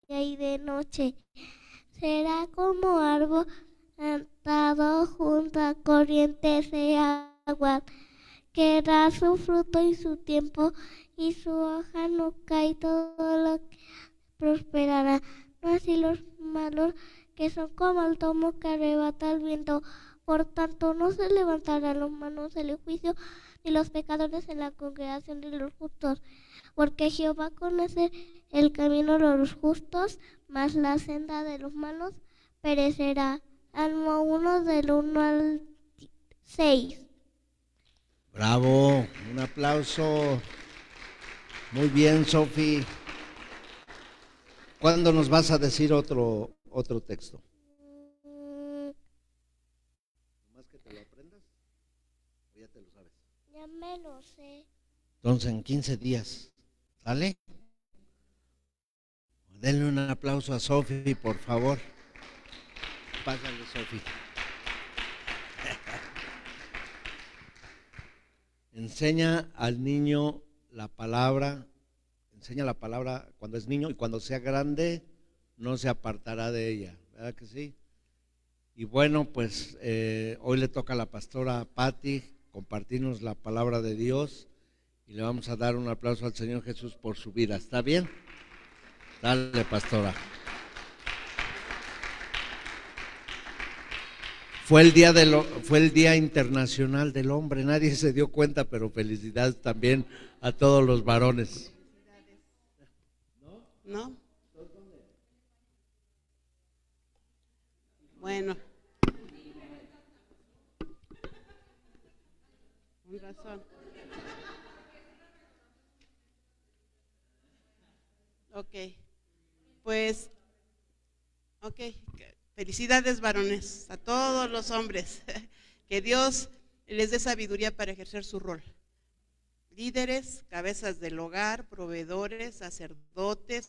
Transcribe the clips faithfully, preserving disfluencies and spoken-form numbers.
y de noche. Será como árbol plantado junto a corrientes de agua, que da su fruto en su tiempo, y su hoja no cae, todo lo que prosperará. No así los malos, que son como el tomo que arrebata el viento. Por tanto, no se levantarán los malos en el juicio, ni los pecadores en la congregación de los justos. Porque Jehová conoce el camino de los justos, mas la senda de los malos perecerá. Salmo uno del uno al seis. Bravo, un aplauso. Muy bien, Sofi. ¿Cuándo nos vas a decir otro, otro texto? ¿Más que te lo aprendas? ¿O ya te lo sabes? Ya me lo sé. Entonces, en quince días, ¿sale? Denle un aplauso a Sofi, por favor. Pásale, Sofi. Enseña al niño la palabra, enseña la palabra cuando es niño, y cuando sea grande no se apartará de ella, ¿verdad que sí? Y bueno, pues eh, hoy le toca a la pastora Patti compartirnos la palabra de Dios, y le vamos a dar un aplauso al Señor Jesús por su vida. ¿Está bien? Dale, pastora. Fue el día de lo, fue el Día Internacional del Hombre. Nadie se dio cuenta, pero felicidades también a todos los varones. ¿No? Bueno. Con razón. Ok. Pues, ok. Felicidades, varones, a todos los hombres. Que Dios les dé sabiduría para ejercer su rol. Líderes, cabezas del hogar, proveedores, sacerdotes.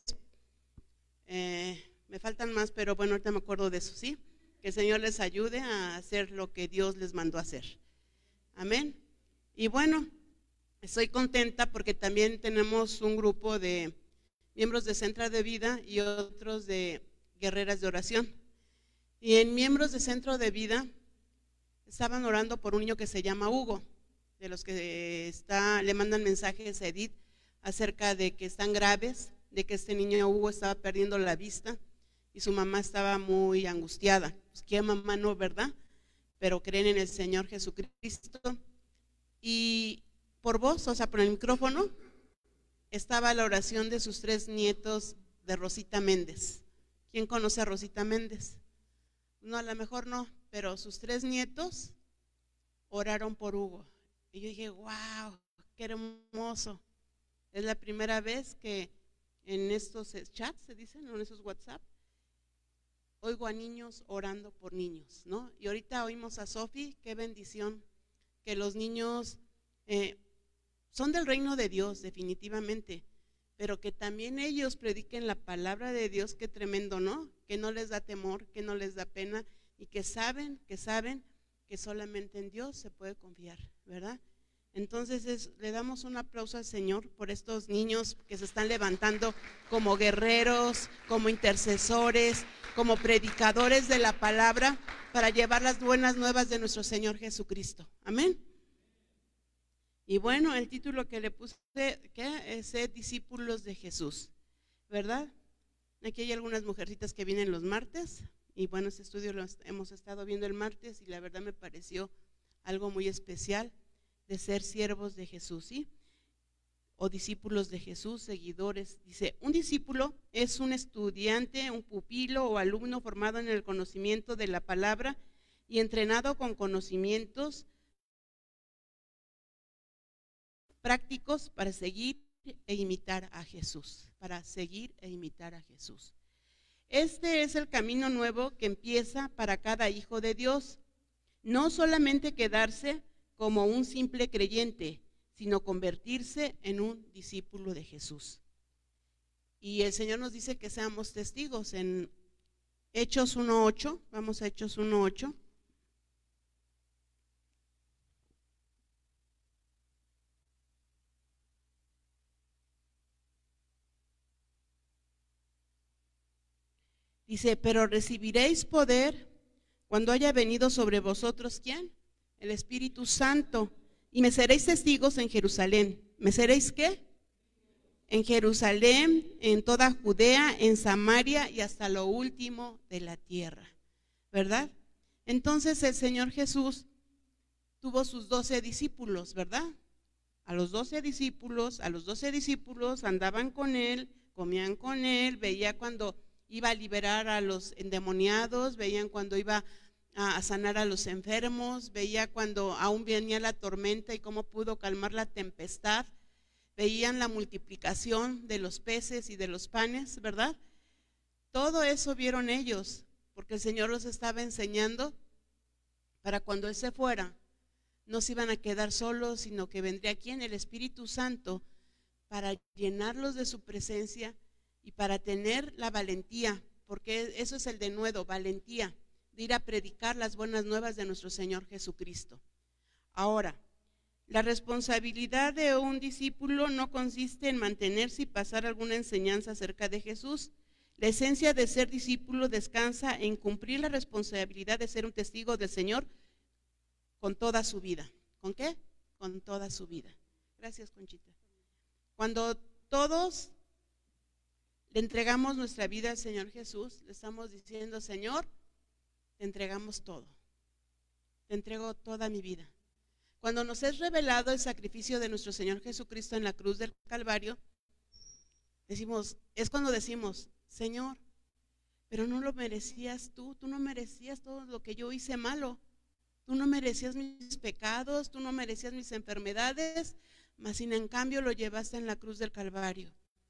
Eh, me faltan más, pero bueno, ahorita me acuerdo de eso, ¿sí? Que el Señor les ayude a hacer lo que Dios les mandó a hacer. Amén. Y bueno, estoy contenta porque también tenemos un grupo de miembros de Centro de Vida y otros de Guerreras de Oración. Y en miembros de Centro de Vida estaban orando por un niño que se llama Hugo, de los que está, le mandan mensajes a Edith acerca de que están graves, de que este niño Hugo estaba perdiendo la vista y su mamá estaba muy angustiada. Pues qué mamá no, ¿verdad? Pero creen en el Señor Jesucristo. Y por voz, o sea, por el micrófono, estaba la oración de sus tres nietos de Rosita Méndez. ¿Quién conoce a Rosita Méndez? No, a lo mejor no, pero sus tres nietos oraron por Hugo. Y yo dije, wow, qué hermoso. Es la primera vez que en estos chats, se dicen, en esos WhatsApp, oigo a niños orando por niños, ¿no? Y ahorita oímos a Sofi, qué bendición, que los niños eh, son del reino de Dios, definitivamente, pero que también ellos prediquen la palabra de Dios, qué tremendo, ¿no? Que no les da temor, que no les da pena, y que saben, que saben que solamente en Dios se puede confiar, ¿verdad? Entonces es, le damos un aplauso al Señor por estos niños que se están levantando como guerreros, como intercesores, como predicadores de la palabra para llevar las buenas nuevas de nuestro Señor Jesucristo. Amén. Y bueno, el título que le puse, ¿qué? Es ser discípulos de Jesús, ¿verdad? Aquí hay algunas mujercitas que vienen los martes, y bueno, este estudio lo hemos estado viendo el martes, y la verdad me pareció algo muy especial de ser siervos de Jesús, ¿sí? O discípulos de Jesús, seguidores. Dice, un discípulo es un estudiante, un pupilo o alumno formado en el conocimiento de la palabra y entrenado con conocimientos prácticos para seguir e imitar a Jesús, para seguir e imitar a Jesús. Este es el camino nuevo que empieza para cada hijo de Dios, no solamente quedarse como un simple creyente, sino convertirse en un discípulo de Jesús. Y el Señor nos dice que seamos testigos en Hechos uno ocho, vamos a Hechos uno ocho. Dice, pero recibiréis poder cuando haya venido sobre vosotros, ¿quién? El Espíritu Santo. Y me seréis testigos en Jerusalén. ¿Me seréis qué? En Jerusalén, en toda Judea, en Samaria y hasta lo último de la tierra. ¿Verdad? Entonces el Señor Jesús tuvo sus doce discípulos, ¿verdad? A los doce discípulos, a los doce discípulos andaban con él, comían con él, veía cuando iba a liberar a los endemoniados, veían cuando iba a sanar a los enfermos, veía cuando aún venía la tormenta y cómo pudo calmar la tempestad, veían la multiplicación de los peces y de los panes, ¿verdad? Todo eso vieron ellos, porque el Señor los estaba enseñando para cuando Él se fuera, no se iban a quedar solos, sino que vendría aquí en el Espíritu Santo para llenarlos de su presencia y para tener la valentía, porque eso es el denuedo, valentía, de ir a predicar las buenas nuevas de nuestro Señor Jesucristo. Ahora, la responsabilidad de un discípulo no consiste en mantenerse y pasar alguna enseñanza acerca de Jesús. La esencia de ser discípulo descansa en cumplir la responsabilidad de ser un testigo del Señor con toda su vida. ¿Con qué? Con toda su vida. Gracias, Conchita. Cuando todos le entregamos nuestra vida al Señor Jesús, le estamos diciendo, Señor, te entregamos todo. Te entrego toda mi vida. Cuando nos es revelado el sacrificio de nuestro Señor Jesucristo en la cruz del Calvario, decimos, es cuando decimos, Señor, pero no lo merecías tú, tú no merecías todo lo que yo hice malo. Tú no merecías mis pecados, tú no merecías mis enfermedades, mas sin en cambio lo llevaste en la cruz del Calvario.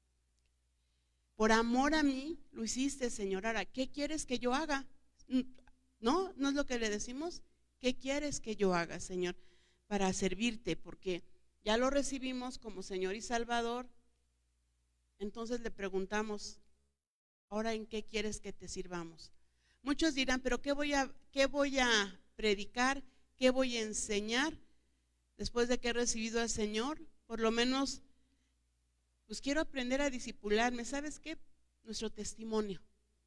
Por amor a mí lo hiciste, Señor. Ahora, ¿qué quieres que yo haga? ¿No? ¿No es lo que le decimos? ¿Qué quieres que yo haga, Señor, para servirte? Porque ya lo recibimos como Señor y Salvador. Entonces le preguntamos, ¿ahora en qué quieres que te sirvamos? Muchos dirán, pero ¿qué voy a, qué voy a predicar? ¿Qué voy a enseñar después de que he recibido al Señor? Por lo menos, pues quiero aprender a discipularme. ¿Sabes qué? Nuestro testimonio,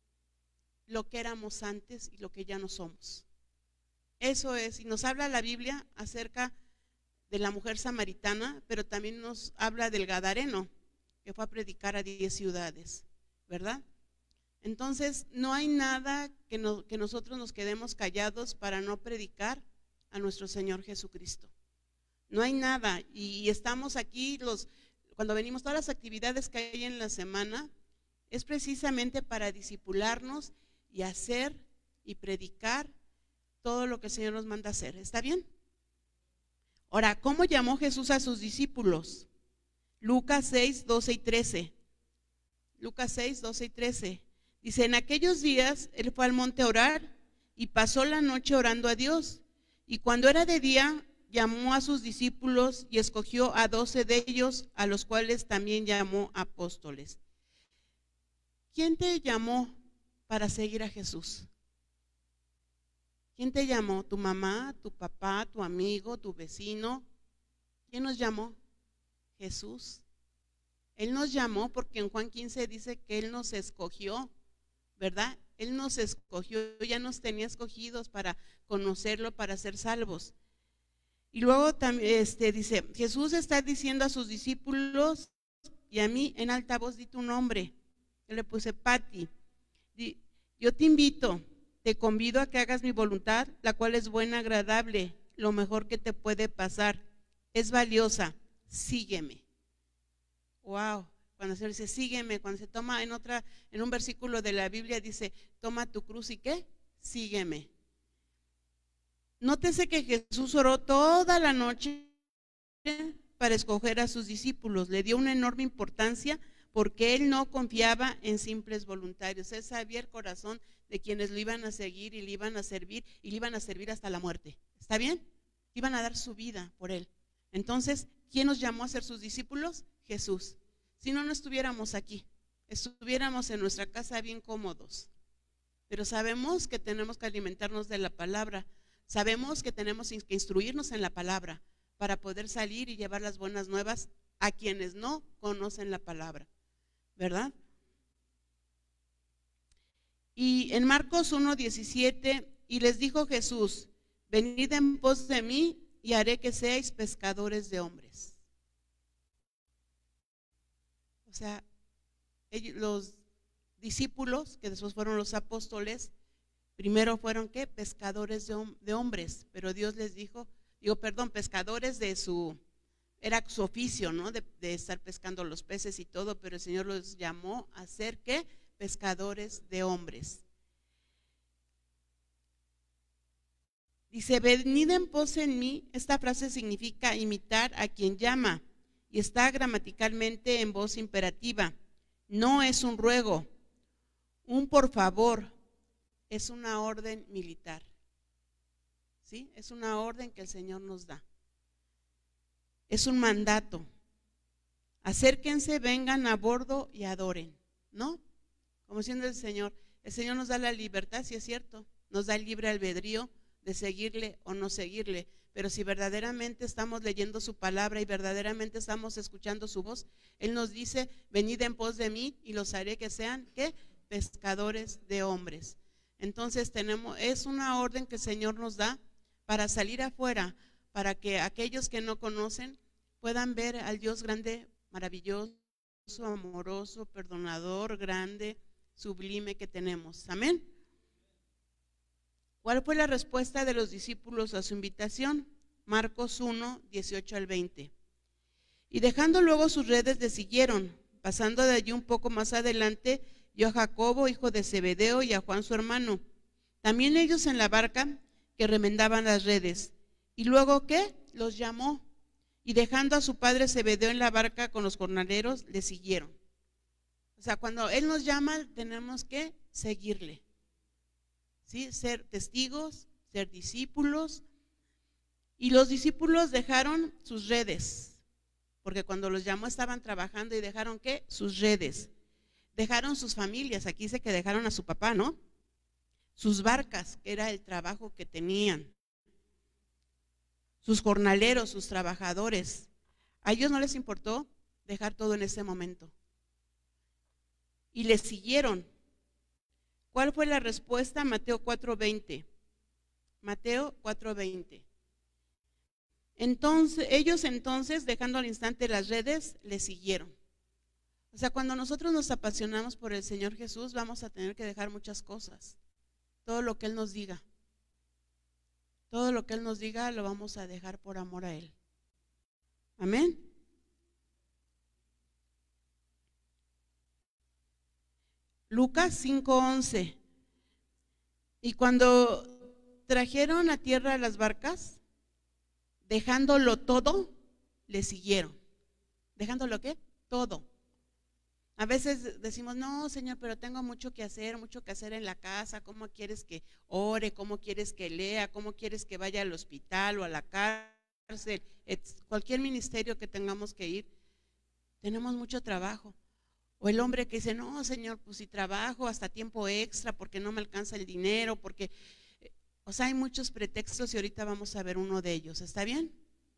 lo que éramos antes y lo que ya no somos. Eso es, y nos habla la Biblia acerca de la mujer samaritana, pero también nos habla del gadareno, que fue a predicar a diez ciudades, ¿verdad? Entonces, no hay nada que, no, que nosotros nos quedemos callados para no predicar a nuestro Señor Jesucristo. No hay nada, y, y estamos aquí, los, cuando venimos, todas las actividades que hay en la semana, es precisamente para discipularnos y hacer y predicar todo lo que el Señor nos manda hacer. ¿Está bien? Ahora, ¿cómo llamó Jesús a sus discípulos? Lucas seis, doce y trece. Lucas seis, doce y trece. Dice, en aquellos días él fue al monte a orar y pasó la noche orando a Dios. Y cuando era de día, llamó a sus discípulos y escogió a doce de ellos, a los cuales también llamó apóstoles. ¿Quién te llamó para seguir a Jesús? ¿Quién te llamó? ¿Tu mamá, tu papá, tu amigo, tu vecino? ¿Quién nos llamó? Jesús. Él nos llamó porque en Juan quince dice que Él nos escogió, ¿verdad? Él nos escogió, ya nos tenía escogidos para conocerlo, para ser salvos. Y luego también este, dice, Jesús está diciendo a sus discípulos y a mí en alta voz, di tu nombre. Yo le puse Pati. Yo te invito, te convido a que hagas mi voluntad, la cual es buena, agradable, lo mejor que te puede pasar. Es valiosa, sígueme. Wow, cuando se dice sígueme, cuando se toma en otra, en un versículo de la Biblia dice, toma tu cruz y ¿qué? Sígueme. Nótese que Jesús oró toda la noche para escoger a sus discípulos. Le dio una enorme importancia porque Él no confiaba en simples voluntarios. Él sabía el corazón de quienes lo iban a seguir y le iban a servir y le iban a servir hasta la muerte. ¿Está bien? Iban a dar su vida por Él. Entonces, ¿quién nos llamó a ser sus discípulos? Jesús. Si no, no estuviéramos aquí, estuviéramos en nuestra casa bien cómodos. Pero sabemos que tenemos que alimentarnos de la palabra, sabemos que tenemos que instruirnos en la palabra para poder salir y llevar las buenas nuevas a quienes no conocen la palabra, ¿verdad? Y en Marcos uno diecisiete, y les dijo Jesús, venid en pos de mí y haré que seáis pescadores de hombres. O sea, ellos, los discípulos, que después fueron los apóstoles, primero fueron ¿qué? Pescadores de, de hombres, pero Dios les dijo, digo, perdón, pescadores de su, era su oficio, ¿no? De, de estar pescando los peces y todo, pero el Señor los llamó a ser ¿qué? Pescadores de hombres. Dice, venid en pos en mí. Esta frase significa imitar a quien llama y está gramaticalmente en voz imperativa. No es un ruego, un por favor, es una orden militar. ¿Sí? Es una orden que el Señor nos da. Es un mandato. Acérquense, vengan a bordo y adoren, ¿no? Como siendo el Señor, el Señor nos da la libertad, si es cierto, nos da el libre albedrío de seguirle o no seguirle, pero si verdaderamente estamos leyendo su palabra y verdaderamente estamos escuchando su voz, Él nos dice, venid en pos de mí y los haré que sean, ¿qué? Pescadores de hombres. Entonces tenemos, es una orden que el Señor nos da para salir afuera, para que aquellos que no conocen puedan ver al Dios grande, maravilloso, amoroso, perdonador, grande, sublime que tenemos. Amén. ¿Cuál fue la respuesta de los discípulos a su invitación? Marcos uno, dieciocho al veinte. Y dejando luego sus redes le siguieron. Pasando de allí un poco más adelante, vio a Jacobo, hijo de Zebedeo, y a Juan su hermano. También ellos en la barca que remendaban las redes. Y luego, ¿qué? Los llamó. Y dejando a su padre Zebedeo en la barca con los jornaleros, le siguieron. O sea, cuando Él nos llama, tenemos que seguirle. ¿Sí? Ser testigos, ser discípulos. Y los discípulos dejaron sus redes, porque cuando los llamó estaban trabajando y dejaron ¿qué? Sus redes. Dejaron sus familias, aquí dice que dejaron a su papá, ¿no? Sus barcas, que era el trabajo que tenían. Sus jornaleros, sus trabajadores. A ellos no les importó dejar todo en ese momento. Y les siguieron. ¿Cuál fue la respuesta? Mateo cuatro veinte. Mateo cuatro veinte. Entonces, ellos entonces, dejando al instante las redes, le siguieron. O sea, cuando nosotros nos apasionamos por el Señor Jesús, vamos a tener que dejar muchas cosas. Todo lo que Él nos diga. Todo lo que Él nos diga lo vamos a dejar por amor a Él. Amén. Lucas cinco once. Y cuando trajeron a tierra las barcas, dejándolo todo, le siguieron. ¿Dejándolo qué? Todo. A veces decimos, no, Señor, pero tengo mucho que hacer, mucho que hacer en la casa. ¿Cómo quieres que ore? ¿Cómo quieres que lea? ¿Cómo quieres que vaya al hospital o a la cárcel? Cualquier ministerio que tengamos que ir, tenemos mucho trabajo. O el hombre que dice, no, Señor, pues si trabajo hasta tiempo extra porque no me alcanza el dinero, porque, o sea, hay muchos pretextos y ahorita vamos a ver uno de ellos. ¿Está bien?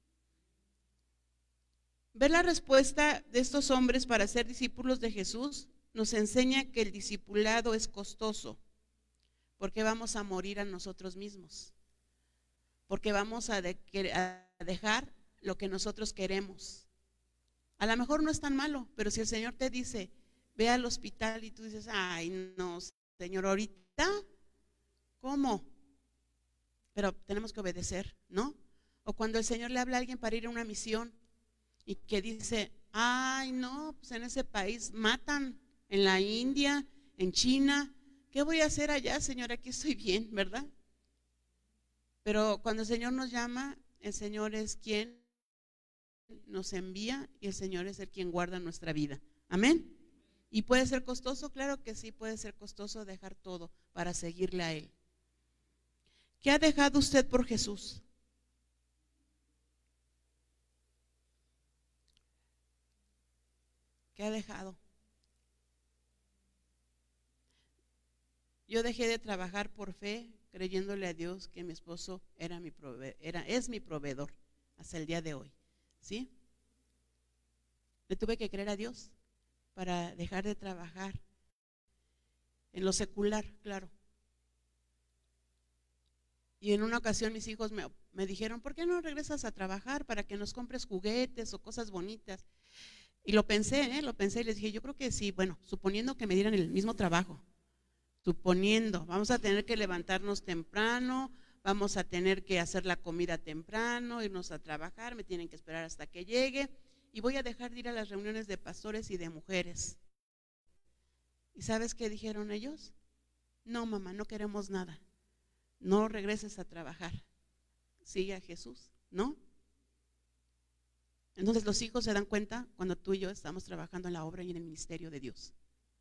Ver la respuesta de estos hombres para ser discípulos de Jesús nos enseña que el discipulado es costoso, porque vamos a morir a nosotros mismos, porque vamos a, de, a dejar lo que nosotros queremos. A lo mejor no es tan malo, pero si el Señor te dice, ve al hospital y tú dices, ay no, Señor, ahorita, ¿cómo? Pero tenemos que obedecer, ¿no? O cuando el Señor le habla a alguien para ir a una misión y que dice, ay no, pues en ese país matan, en la India, en China, ¿qué voy a hacer allá, Señor? Aquí estoy bien, ¿verdad? Pero cuando el Señor nos llama, el Señor es quien nos envía y el Señor es el quien guarda nuestra vida. Amén. ¿Y puede ser costoso? Claro que sí, puede ser costoso dejar todo para seguirle a Él. ¿Qué ha dejado usted por Jesús? ¿Qué ha dejado? Yo dejé de trabajar por fe, creyéndole a Dios que mi esposo era mi prove- era, es mi proveedor hasta el día de hoy. ¿Sí? Le tuve que creer a Dios para dejar de trabajar en lo secular, claro. Y en una ocasión mis hijos me, me dijeron, ¿por qué no regresas a trabajar para que nos compres juguetes o cosas bonitas? Y lo pensé, ¿eh? lo pensé y les dije, yo creo que sí, bueno, suponiendo que me dieran el mismo trabajo, suponiendo, vamos a tener que levantarnos temprano, vamos a tener que hacer la comida temprano, irnos a trabajar, me tienen que esperar hasta que llegue y voy a dejar de ir a las reuniones de pastores y de mujeres. ¿Y sabes qué dijeron ellos? No, mamá, no queremos nada. No regreses a trabajar, sigue a Jesús, ¿no? Entonces los hijos se dan cuenta cuando tú y yo estamos trabajando en la obra y en el ministerio de Dios.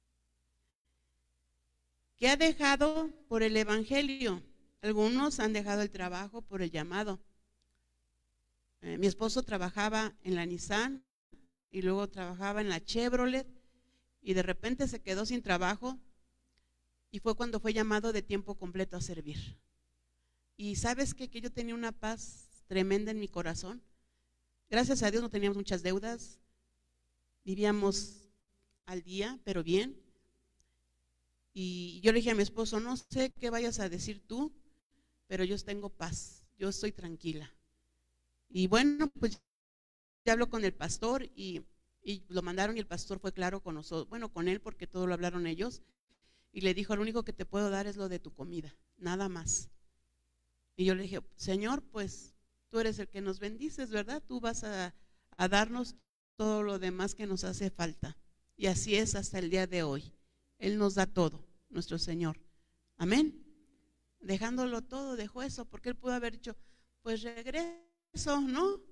¿Qué ha dejado por el evangelio? Algunos han dejado el trabajo por el llamado. Eh, mi esposo trabajaba en la Nissan y luego trabajaba en la Chevrolet y de repente se quedó sin trabajo y fue cuando fue llamado de tiempo completo a servir. Y ¿sabes qué? Que yo tenía una paz tremenda en mi corazón. Gracias a Dios no teníamos muchas deudas, vivíamos al día, pero bien. Y yo le dije a mi esposo, no sé qué vayas a decir tú, pero yo tengo paz, yo estoy tranquila. Y bueno, pues ya hablo con el pastor y, y lo mandaron y el pastor fue claro con nosotros, bueno, con él porque todo lo hablaron ellos. Y le dijo, lo único que te puedo dar es lo de tu comida, nada más. Y yo le dije, Señor, pues tú eres el que nos bendices, ¿verdad? Tú vas a, a darnos todo lo demás que nos hace falta. Y así es hasta el día de hoy. Él nos da todo, nuestro Señor. Amén. Dejándolo todo, dejó eso, porque Él pudo haber dicho, pues regreso, ¿no?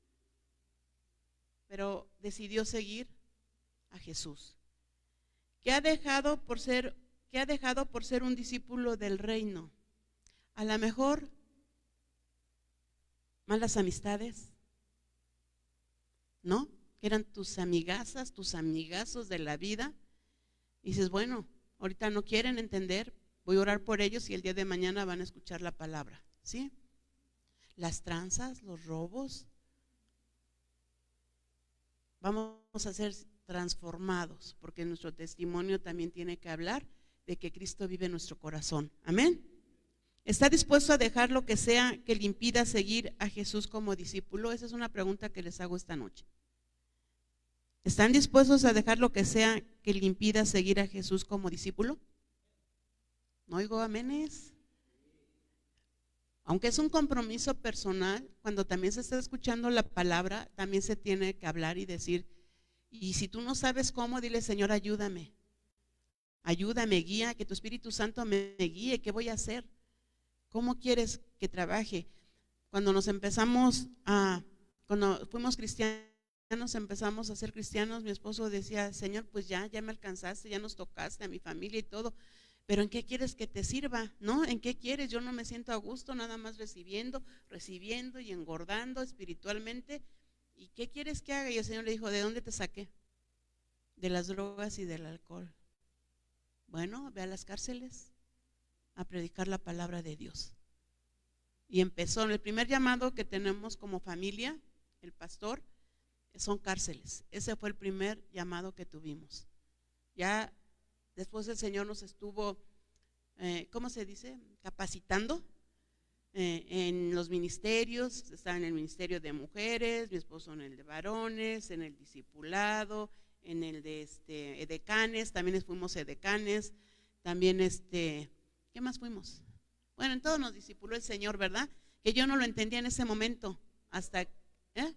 Pero decidió seguir a Jesús. ¿Qué ha dejado por ser, qué ha dejado por ser un discípulo del reino? A lo mejor malas amistades, ¿no? Que eran tus amigazas, tus amigazos de la vida. Y dices, bueno, ahorita no quieren entender, voy a orar por ellos y el día de mañana van a escuchar la palabra, ¿sí? Las tranzas, los robos, vamos a ser transformados, porque nuestro testimonio también tiene que hablar de que Cristo vive en nuestro corazón. Amén. ¿Está dispuesto a dejar lo que sea que le impida seguir a Jesús como discípulo? Esa es una pregunta que les hago esta noche. ¿Están dispuestos a dejar lo que sea que le impida seguir a Jesús como discípulo? No oigo amenes. Aunque es un compromiso personal, cuando también se está escuchando la palabra, también se tiene que hablar y decir, y si tú no sabes cómo, dile, Señor, ayúdame. Ayúdame, guía, que tu Espíritu Santo me guíe, ¿qué voy a hacer? ¿Cómo quieres que trabaje? Cuando nos empezamos a, cuando fuimos cristianos, empezamos a ser cristianos, mi esposo decía, Señor, pues ya, ya me alcanzaste, ya nos tocaste a mi familia y todo, pero ¿en qué quieres que te sirva? ¿No? ¿En qué quieres? Yo no me siento a gusto nada más recibiendo, recibiendo y engordando espiritualmente. ¿Y qué quieres que haga? Y el Señor le dijo, ¿de dónde te saqué? De las drogas y del alcohol. Bueno, ve a las cárceles a predicar la palabra de Dios. Y empezó, el primer llamado que tenemos como familia, el pastor, son cárceles. Ese fue el primer llamado que tuvimos. Ya después el Señor nos estuvo, eh, ¿cómo se dice? Capacitando eh, en los ministerios. Estaba en el ministerio de mujeres, mi esposo en el de varones, en el discipulado, en el de este, edecanes, también fuimos edecanes, también este, ¿qué más fuimos? Bueno, en todo nos discipuló el Señor, ¿verdad? Que yo no lo entendía en ese momento, hasta, ¿eh?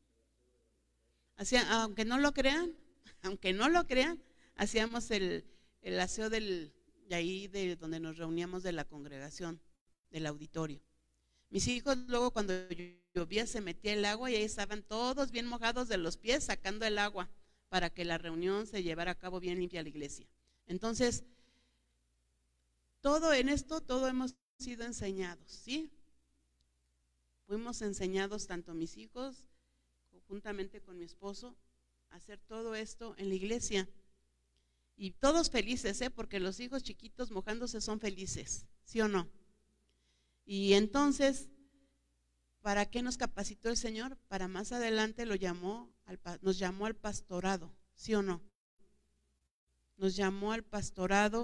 Hacía, aunque no lo crean, aunque no lo crean, hacíamos el, el aseo del, de ahí de donde nos reuníamos de la congregación, del auditorio. Mis hijos luego cuando llovía se metía el agua y ahí estaban todos bien mojados de los pies sacando el agua para que la reunión se llevara a cabo bien limpia a la iglesia. Entonces, todo en esto, todo hemos sido enseñados, ¿sí? Fuimos enseñados tanto mis hijos, juntamente con mi esposo, a hacer todo esto en la iglesia. Y todos felices, ¿eh? Porque los hijos chiquitos mojándose son felices, ¿sí o no? Y entonces, ¿para qué nos capacitó el Señor? Para más adelante lo llamó al, nos llamó al pastorado, ¿sí o no? Nos llamó al pastorado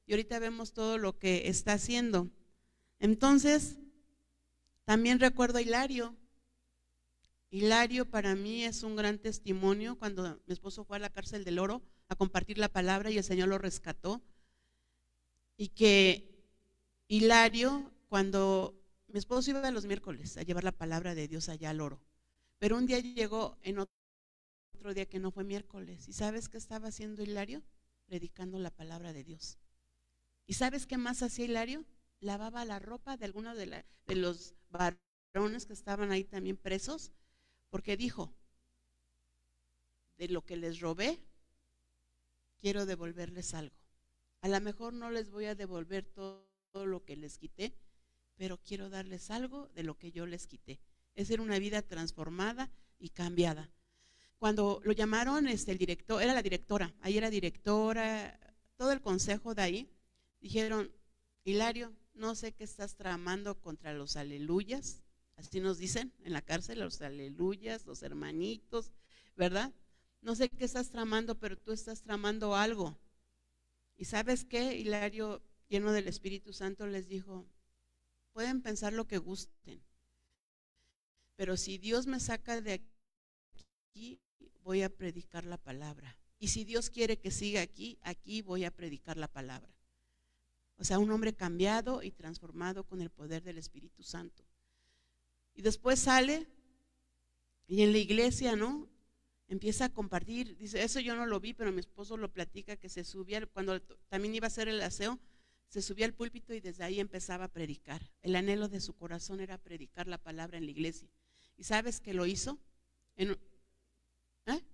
y ahorita vemos todo lo que está haciendo. Entonces, también recuerdo a Hilario. Hilario para mí es un gran testimonio. Cuando mi esposo fue a la cárcel del Oro a compartir la palabra y el Señor lo rescató, y que Hilario, cuando mi esposo iba los miércoles a llevar la palabra de Dios allá al Oro, pero un día llegó en otro día que no fue miércoles, y ¿sabes qué estaba haciendo Hilario? Predicando la palabra de Dios. ¿Y sabes qué más hacía Hilario? Lavaba la ropa de algunos de, la, de los varones que estaban ahí también presos, porque dijo, de lo que les robé, quiero devolverles algo. A lo mejor no les voy a devolver todo, todo lo que les quité, pero quiero darles algo de lo que yo les quité. Es ser una vida transformada y cambiada. Cuando lo llamaron, este, el director, era la directora, ahí era directora, todo el consejo de ahí, dijeron, Hilario, no sé qué estás tramando contra los aleluyas, así nos dicen en la cárcel, los aleluyas, los hermanitos, ¿verdad? No sé qué estás tramando, pero tú estás tramando algo. ¿Y sabes qué? Hilario, lleno del Espíritu Santo, les dijo, pueden pensar lo que gusten, pero si Dios me saca de aquí, voy a predicar la palabra. Y si Dios quiere que siga aquí, aquí voy a predicar la palabra. O sea, un hombre cambiado y transformado con el poder del Espíritu Santo. Y después sale y en la iglesia, ¿no? Empieza a compartir, dice, eso yo no lo vi, pero mi esposo lo platica, que se subía, cuando también iba a hacer el aseo, se subía al púlpito y desde ahí empezaba a predicar. El anhelo de su corazón era predicar la palabra en la iglesia. ¿Y sabes qué lo hizo? En, ¿eh?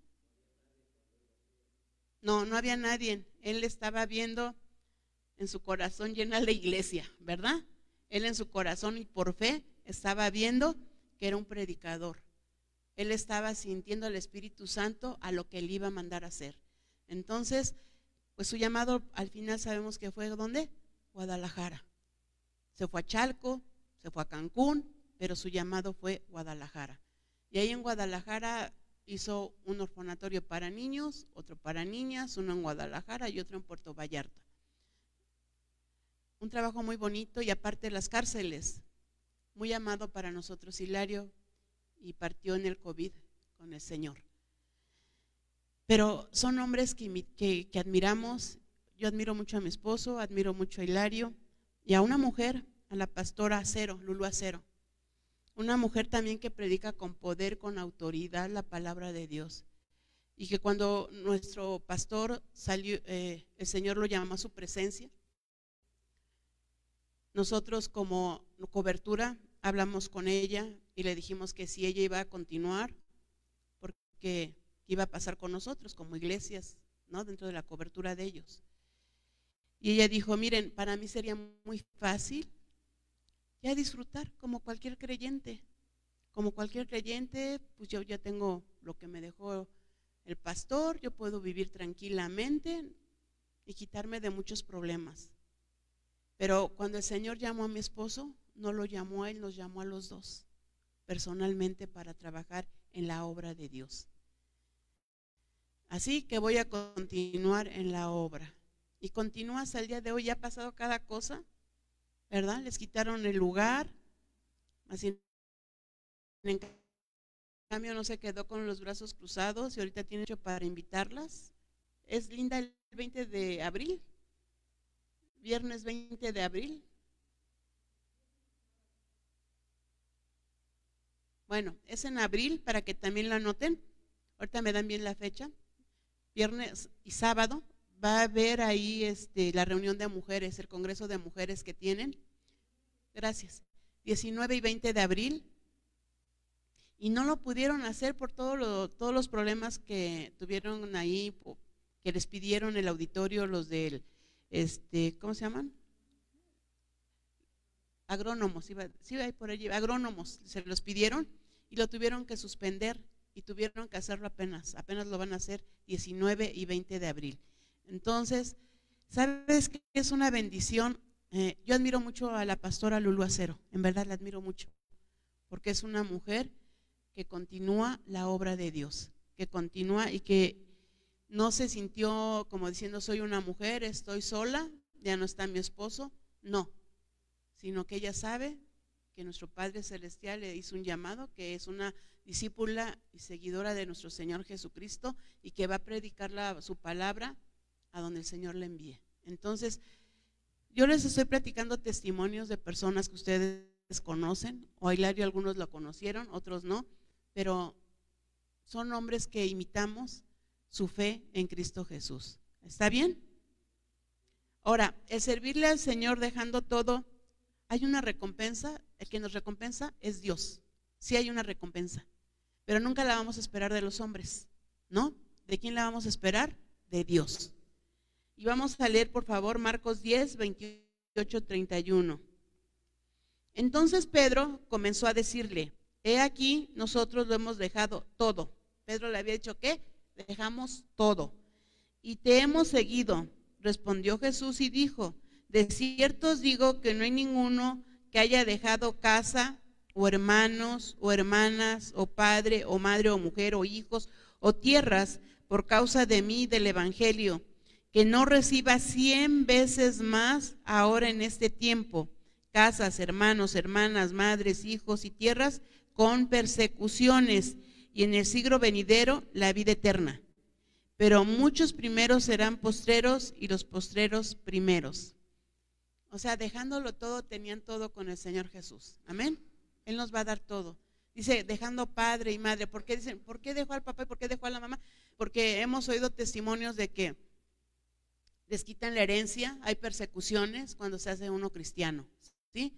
No, no había nadie. Él estaba viendo en su corazón llena la iglesia, ¿verdad? Él en su corazón y por fe estaba viendo que era un predicador. Él estaba sintiendo al Espíritu Santo a lo que él iba a mandar a hacer. Entonces, pues su llamado al final sabemos que fue ¿dónde? Guadalajara. Se fue a Chalco, se fue a Cancún, pero su llamado fue Guadalajara. Y ahí en Guadalajara hizo un orfanatorio para niños, otro para niñas, uno en Guadalajara y otro en Puerto Vallarta. Un trabajo muy bonito, y aparte las cárceles, muy amado para nosotros Hilario, y partió en el COVID con el Señor. Pero son hombres que, que, que admiramos. Yo admiro mucho a mi esposo, admiro mucho a Hilario, y a una mujer, a la pastora Acero, Lulu Acero. Una mujer también que predica con poder, con autoridad la palabra de Dios. Y que cuando nuestro pastor salió, eh, el Señor lo llamó a su presencia, nosotros como cobertura hablamos con ella y le dijimos que si ella iba a continuar, porque iba a pasar con nosotros como iglesias, ¿no? Dentro de la cobertura de ellos. Y ella dijo, miren, para mí sería muy fácil ya disfrutar como cualquier creyente. Como cualquier creyente, pues yo ya tengo lo que me dejó el pastor, yo puedo vivir tranquilamente y quitarme de muchos problemas. Pero cuando el Señor llamó a mi esposo, no lo llamó a él, nos llamó a los dos personalmente para trabajar en la obra de Dios. Así que voy a continuar en la obra. Y continúa hasta el día de hoy. Ya ha pasado cada cosa, ¿verdad? Les quitaron el lugar, así en cambio no se quedó con los brazos cruzados y ahorita tiene hecho para invitarlas. Es linda el veinte de abril, viernes veinte de abril. Bueno, es en abril para que también la anoten. Ahorita me dan bien la fecha. Viernes y sábado va a haber ahí este, la reunión de mujeres, el congreso de mujeres que tienen. Gracias. diecinueve y veinte de abril. Y no lo pudieron hacer por todo lo, todos los problemas que tuvieron ahí, que les pidieron el auditorio, los del, este, ¿cómo se llaman? Agrónomos, iba, sí, ahí por allí, agrónomos, se los pidieron y lo tuvieron que suspender y tuvieron que hacerlo apenas, apenas lo van a hacer diecinueve y veinte de abril. Entonces, ¿sabes qué es una bendición? Eh, yo admiro mucho a la pastora Lulu Acero, en verdad la admiro mucho, porque es una mujer que continúa la obra de Dios, que continúa y que no se sintió como diciendo soy una mujer, estoy sola, ya no está mi esposo, no, sino que ella sabe que nuestro Padre Celestial le hizo un llamado, que es una discípula y seguidora de nuestro Señor Jesucristo y que va a predicar la, su palabra a donde el Señor le envíe. Entonces, yo les estoy platicando testimonios de personas que ustedes conocen, o a Hilario algunos lo conocieron, otros no, pero son hombres que imitamos su fe en Cristo Jesús. ¿Está bien? Ahora, el servirle al Señor dejando todo, hay una recompensa. El que nos recompensa es Dios. Sí hay una recompensa, pero nunca la vamos a esperar de los hombres, ¿no? ¿De quién la vamos a esperar? De Dios. Y vamos a leer, por favor, Marcos diez, veintiocho, treinta y uno. Entonces Pedro comenzó a decirle: he aquí, nosotros lo hemos dejado todo. Pedro le había dicho, ¿qué? Dejamos todo. Y te hemos seguido. Respondió Jesús y dijo: de cierto os digo que no hay ninguno que haya dejado casa, o hermanos, o hermanas, o padre, o madre, o mujer, o hijos, o tierras, por causa de mí y del evangelio, que no reciba cien veces más ahora en este tiempo, casas, hermanos, hermanas, madres, hijos y tierras, con persecuciones, y en el siglo venidero la vida eterna. Pero muchos primeros serán postreros, y los postreros primeros. O sea, dejándolo todo, tenían todo con el Señor Jesús. Amén. Él nos va a dar todo. Dice, dejando padre y madre. ¿Por qué dicen, por qué dejó al papá y por qué dejó a la mamá? Porque hemos oído testimonios de que les quitan la herencia, hay persecuciones cuando se hace uno cristiano, ¿sí?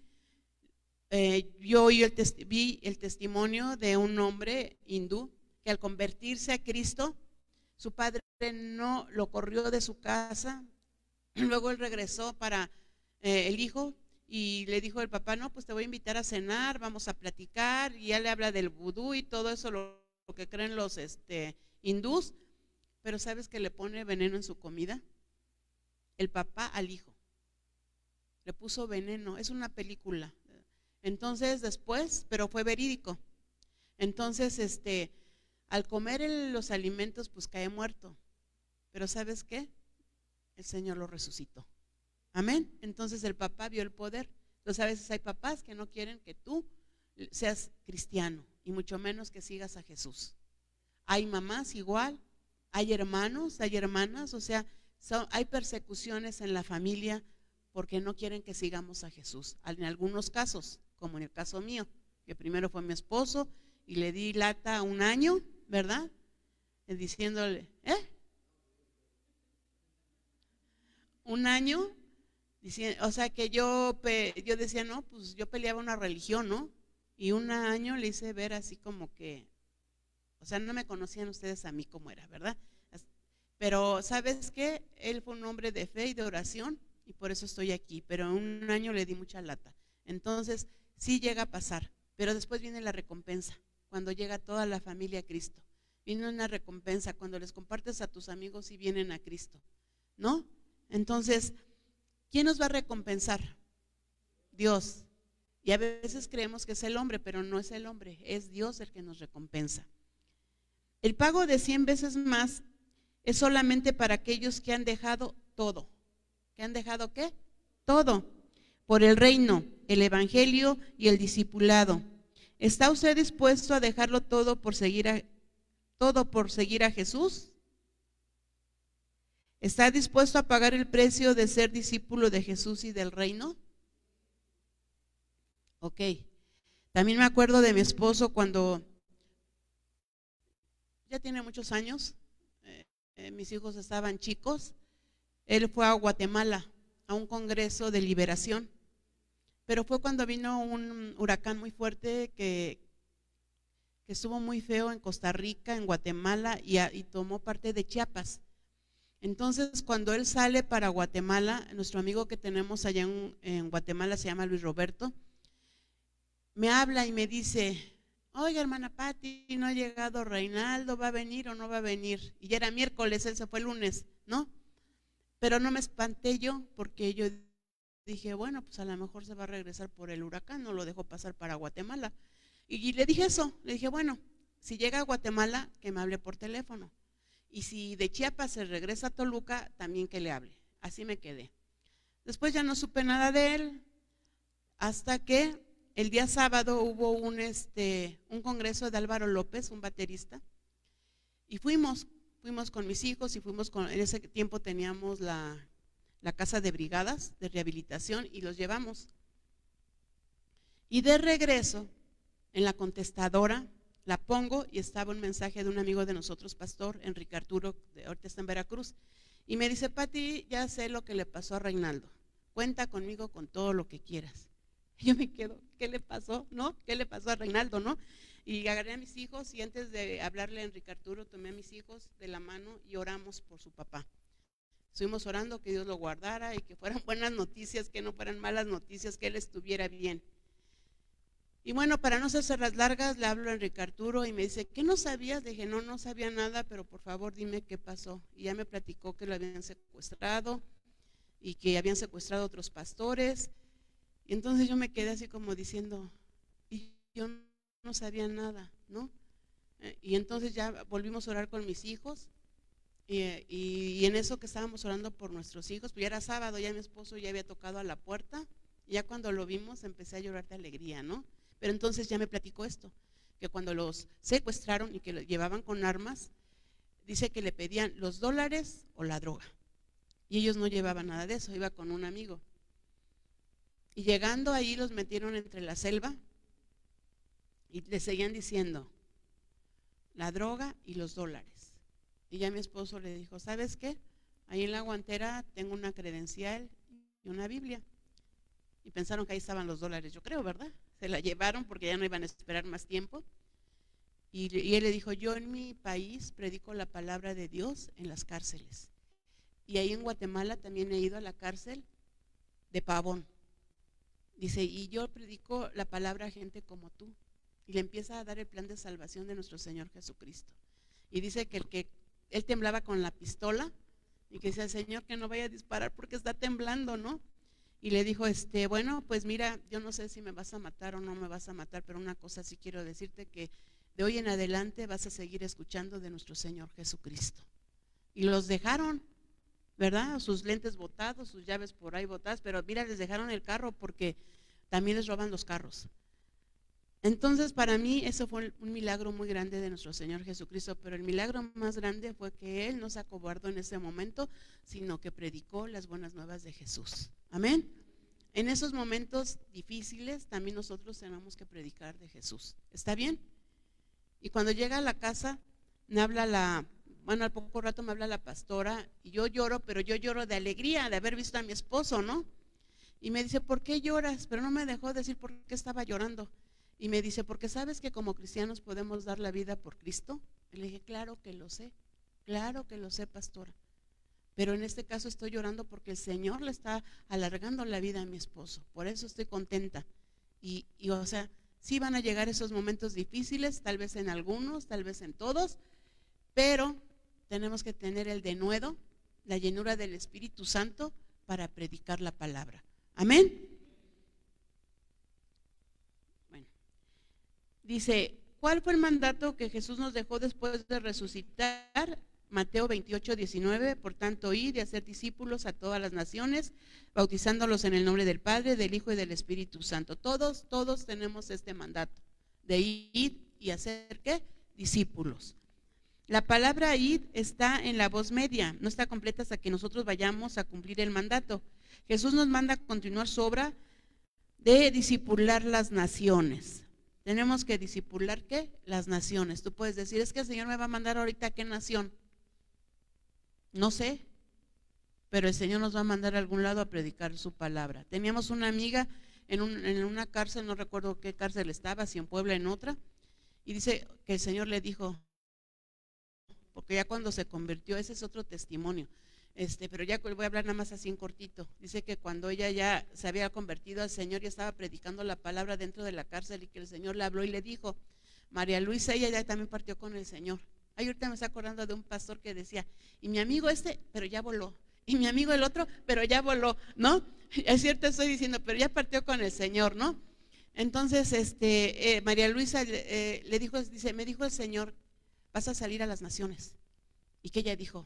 Eh, yo oí el vi el testimonio de un hombre hindú que al convertirse a Cristo, su padre no lo corrió de su casa, luego él regresó para eh, el hijo y le dijo el papá, no, pues te voy a invitar a cenar, vamos a platicar, y ya le habla del vudú y todo eso, lo, lo que creen los este, hindús, pero ¿sabes que le pone veneno en su comida? El papá al hijo, le puso veneno, es una película. Entonces después, pero fue verídico, entonces este, al comer el, los alimentos pues cae muerto, pero ¿sabes qué? El Señor lo resucitó, amén. Entonces el papá vio el poder. Entonces a veces hay papás que no quieren que tú seas cristiano y mucho menos que sigas a Jesús. Hay mamás igual, hay hermanos, hay hermanas, o sea, son, hay persecuciones en la familia porque no quieren que sigamos a Jesús. En algunos casos, como en el caso mío, que primero fue mi esposo y le di lata un año, ¿verdad? Diciéndole, ¿eh? Un año, diciendo, o sea que yo, yo decía, no, pues yo peleaba una religión, ¿no? Y un año le hice ver así como que, o sea, no me conocían ustedes a mí como era, ¿verdad? Pero ¿sabes qué? Él fue un hombre de fe y de oración y por eso estoy aquí, pero un año le di mucha lata. Entonces, sí llega a pasar, pero después viene la recompensa, cuando llega toda la familia a Cristo. Viene una recompensa cuando les compartes a tus amigos y vienen a Cristo, ¿no? Entonces, ¿quién nos va a recompensar? Dios. Y a veces creemos que es el hombre, pero no es el hombre, es Dios el que nos recompensa. El pago de cien veces más es solamente para aquellos que han dejado todo. ¿Que han dejado qué? Todo. Por el reino, el evangelio y el discipulado. ¿Está usted dispuesto a dejarlo todo por seguir a, todo por seguir a Jesús? ¿Está dispuesto a pagar el precio de ser discípulo de Jesús y del reino? Ok. También me acuerdo de mi esposo cuando ya tiene muchos años. Eh, mis hijos estaban chicos, él fue a Guatemala a un congreso de liberación, pero fue cuando vino un huracán muy fuerte que, que estuvo muy feo en Costa Rica, en Guatemala y, a, y tomó parte de Chiapas. Entonces cuando él sale para Guatemala, nuestro amigo que tenemos allá en, en Guatemala se llama Luis Roberto, me habla y me dice, oiga, hermana Pati, no ha llegado Reinaldo, ¿va a venir o no va a venir? Y ya era miércoles, él se fue el lunes, ¿no? Pero no me espanté yo, porque yo dije, bueno, pues a lo mejor se va a regresar por el huracán, no lo dejó pasar para Guatemala. Y, y le dije eso, le dije, bueno, si llega a Guatemala, que me hable por teléfono. Y si de Chiapas se regresa a Toluca, también que le hable. Así me quedé. Después ya no supe nada de él, hasta que el día sábado hubo un, este, un congreso de Álvaro López, un baterista, y fuimos, fuimos con mis hijos y fuimos con, en ese tiempo teníamos la, la casa de brigadas de rehabilitación y los llevamos. Y de regreso, en la contestadora, la pongo y estaba un mensaje de un amigo de nosotros, pastor Enrique Arturo, de ahorita está en Veracruz, y me dice: Pati, ya sé lo que le pasó a Reinaldo, cuenta conmigo con todo lo que quieras. Y yo me quedo, ¿qué le pasó? ¿No? ¿Qué le pasó a Reinaldo? ¿No? Y agarré a mis hijos y antes de hablarle a Enrique Arturo, tomé a mis hijos de la mano y oramos por su papá. Estuvimos orando que Dios lo guardara y que fueran buenas noticias, que no fueran malas noticias, que él estuviera bien. Y bueno, para no hacerse las largas, le hablo a Enrique Arturo y me dice: ¿qué no sabías? Le dije: no, no sabía nada, pero por favor dime qué pasó. Y ya me platicó que lo habían secuestrado y que habían secuestrado a otros pastores. Y entonces yo me quedé así como diciendo, y yo no sabía nada, ¿no? Y entonces ya volvimos a orar con mis hijos y, y, y en eso que estábamos orando por nuestros hijos, pues ya era sábado, ya mi esposo ya había tocado a la puerta y ya cuando lo vimos empecé a llorar de alegría, ¿no? Pero entonces ya me platicó esto, que cuando los secuestraron y que lo llevaban con armas, dice que le pedían los dólares o la droga. Y ellos no llevaban nada de eso, iba con un amigo. Y llegando ahí los metieron entre la selva y le seguían diciendo la droga y los dólares. Y ya mi esposo le dijo: ¿sabes qué? Ahí en la guantera tengo una credencial y una Biblia. Y pensaron que ahí estaban los dólares, yo creo, ¿verdad? Se la llevaron porque ya no iban a esperar más tiempo. Y, y él le dijo: yo en mi país predico la palabra de Dios en las cárceles. Y ahí en Guatemala también he ido a la cárcel de Pavón. Dice: y yo predico la palabra a gente como tú. Y le empieza a dar el plan de salvación de nuestro Señor Jesucristo. Y dice que, el que él temblaba con la pistola y que decía: Señor, que no vaya a disparar porque está temblando, ¿no? Y le dijo, este, bueno, pues mira, yo no sé si me vas a matar o no me vas a matar, pero una cosa sí quiero decirte, que de hoy en adelante vas a seguir escuchando de nuestro Señor Jesucristo. Y los dejaron, ¿verdad? Sus lentes botados, sus llaves por ahí botadas, pero mira, les dejaron el carro porque también les roban los carros. Entonces, para mí eso fue un milagro muy grande de nuestro Señor Jesucristo, pero el milagro más grande fue que Él no se acobardó en ese momento, sino que predicó las buenas nuevas de Jesús. Amén. En esos momentos difíciles también nosotros tenemos que predicar de Jesús. ¿Está bien? Y cuando llega a la casa, me habla la, bueno, al poco rato me habla la pastora y yo lloro, pero yo lloro de alegría de haber visto a mi esposo, ¿no? Y me dice: ¿por qué lloras? Pero no me dejó decir por qué estaba llorando. Y me dice: porque sabes que como cristianos podemos dar la vida por Cristo. Y le dije: claro que lo sé, claro que lo sé, pastora. Pero en este caso estoy llorando porque el Señor le está alargando la vida a mi esposo. Por eso estoy contenta. Y, y o sea, sí van a llegar esos momentos difíciles, tal vez en algunos, tal vez en todos, pero tenemos que tener el denuedo, la llenura del Espíritu Santo para predicar la palabra. Amén. Bueno, dice: ¿cuál fue el mandato que Jesús nos dejó después de resucitar? Mateo veintiocho, diecinueve, por tanto, id y hacer discípulos a todas las naciones, bautizándolos en el nombre del Padre, del Hijo y del Espíritu Santo. Todos, todos tenemos este mandato de ir y hacer, ¿qué? Discípulos. La palabra id está en la voz media, no está completa hasta que nosotros vayamos a cumplir el mandato. Jesús nos manda a continuar su obra de discipular las naciones. Tenemos que discipular, ¿qué? Las naciones. Tú puedes decir: es que el Señor me va a mandar ahorita a qué nación. No sé, pero el Señor nos va a mandar a algún lado a predicar su palabra. Teníamos una amiga en, un, en una cárcel, no recuerdo qué cárcel estaba, si en Puebla, en otra, y dice que el Señor le dijo, porque ya cuando se convirtió, ese es otro testimonio, este, pero ya voy a hablar nada más así en cortito. Dice que cuando ella ya se había convertido al Señor, ya estaba predicando la palabra dentro de la cárcel y que el Señor le habló y le dijo: María Luisa, ella ya también partió con el Señor. Ay, ahorita me está acordando de un pastor que decía: y mi amigo este, pero ya voló, y mi amigo el otro, pero ya voló, ¿no? Es cierto, estoy diciendo, pero ya partió con el Señor, ¿no? Entonces, este, eh, María Luisa eh, le dijo, dice, me dijo el Señor: vas a salir a las naciones. Y que ella dijo: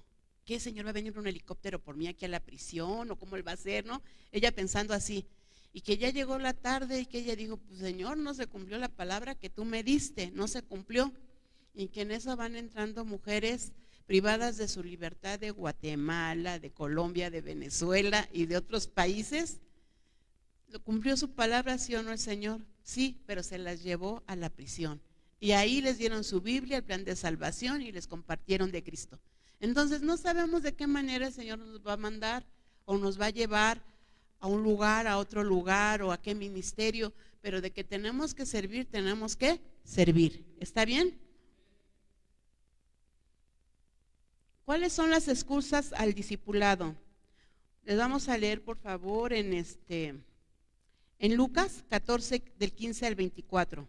¿qué, Señor, va a venir un helicóptero por mí aquí a la prisión? ¿O cómo él va a hacer, no? Ella pensando así. Y que ya llegó la tarde y que ella dijo, pues Señor, no se cumplió la palabra que tú me diste, no se cumplió. Y que en eso van entrando mujeres privadas de su libertad de Guatemala, de Colombia, de Venezuela y de otros países. ¿Lo cumplió su palabra, sí o no el Señor? Sí, pero se las llevó a la prisión. Y ahí les dieron su Biblia, el plan de salvación, y les compartieron de Cristo. Entonces no sabemos de qué manera el Señor nos va a mandar o nos va a llevar a un lugar, a otro lugar o a qué ministerio, pero de que tenemos que servir, tenemos que servir. ¿Está bien? ¿Cuáles son las excusas al discipulado? Les vamos a leer, por favor, en este en Lucas catorce, del quince al veinticuatro.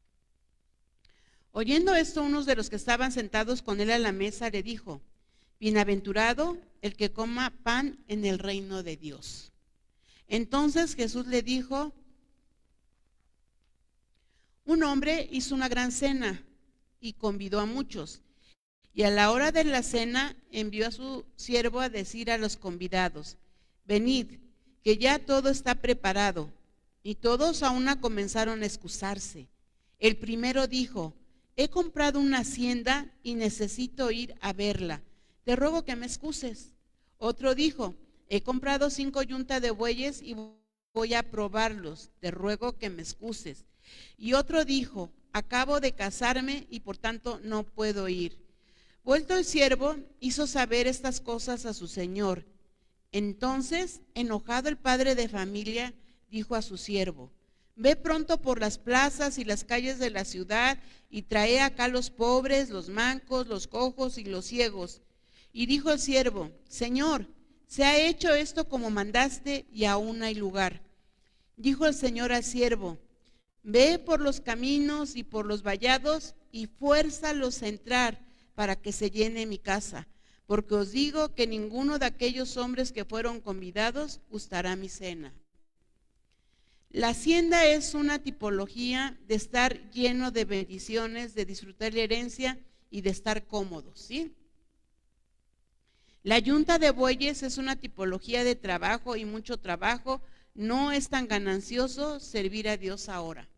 Oyendo esto, unos de los que estaban sentados con él a la mesa le dijo: bienaventurado el que coma pan en el reino de Dios. Entonces Jesús le dijo: un hombre hizo una gran cena y convidó a muchos. Y a la hora de la cena envió a su siervo a decir a los convidados: venid, que ya todo está preparado. Y todos a una comenzaron a excusarse. El primero dijo: he comprado una hacienda y necesito ir a verla. Te ruego que me excuses. Otro dijo: he comprado cinco yuntas de bueyes y voy a probarlos. Te ruego que me excuses. Y otro dijo: acabo de casarme y por tanto no puedo ir. Vuelto el siervo, hizo saber estas cosas a su señor. Entonces, enojado el padre de familia, dijo a su siervo: ve pronto por las plazas y las calles de la ciudad y trae acá los pobres, los mancos, los cojos y los ciegos. Y dijo el siervo: Señor, se ha hecho esto como mandaste y aún hay lugar. Dijo el Señor al siervo: ve por los caminos y por los vallados y fuérzalos a entrar para que se llene mi casa, porque os digo que ninguno de aquellos hombres que fueron convidados gustará mi cena. La hacienda es una tipología de estar lleno de bendiciones, de disfrutar la herencia y de estar cómodos, ¿sí? La yunta de bueyes es una tipología de trabajo y mucho trabajo. No es tan ganancioso servir a Dios ahora.